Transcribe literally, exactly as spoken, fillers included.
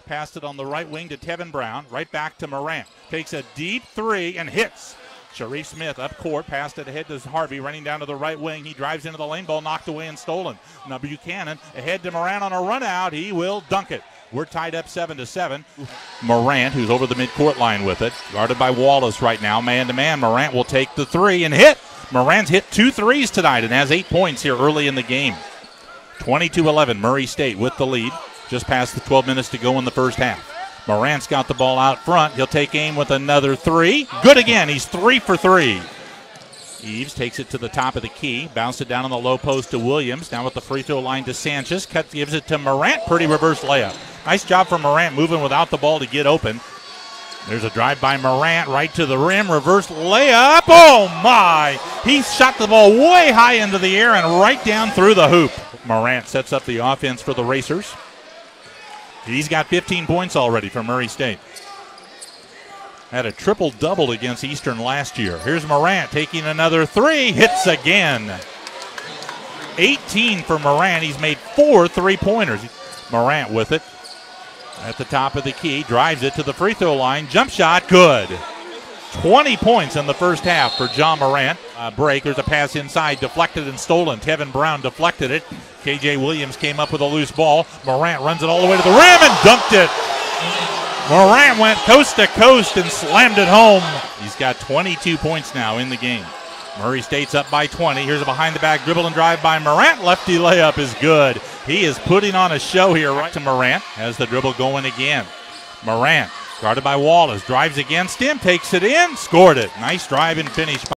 passed it on the right wing to Tevin Brown, right back to Morant. Takes a deep three and hits. Sharif Smith up court, passed it ahead to Harvey, running down to the right wing. He drives into the lane, ball knocked away and stolen. Now Buchanan ahead to Morant on a run out. He will dunk it. We're tied up seven to seven. Morant, who's over the midcourt line with it, guarded by Wallace right now, man to man. Morant will take the three and hit. Morant's hit two threes tonight and has eight points here early in the game. twenty-two eleven, Murray State with the lead. Just past the twelve minutes to go in the first half. Morant's got the ball out front. He'll take aim with another three. Good again. He's three for three. Eves takes it to the top of the key. Bounced it down on the low post to Williams. Down with the free throw line to Sanchez. Cut, gives it to Morant. Pretty reverse layup. Nice job for Morant moving without the ball to get open. There's a drive by Morant right to the rim. Reverse layup. Oh, my. He shot the ball way high into the air and right down through the hoop. Morant sets up the offense for the Racers. He's got fifteen points already for Murray State. Had a triple-double against Eastern last year. Here's Morant taking another three. Hits again. eighteen for Morant. He's made four three-pointers. Morant with it at the top of the key. Drives it to the free throw line. Jump shot. Good. twenty points in the first half for John Morant. Uh, break. There's a pass inside. Deflected and stolen. Tevin Brown deflected it. K J Williams came up with a loose ball. Morant runs it all the way to the rim and dunked it. Morant went coast to coast and slammed it home. He's got twenty-two points now in the game. Murray State's up by twenty. Here's a behind-the-back dribble and drive by Morant. Lefty layup is good. He is putting on a show here right to Morant. Has the dribble going again. Morant, guarded by Wallace, drives against him, takes it in, scored it. Nice drive and finish.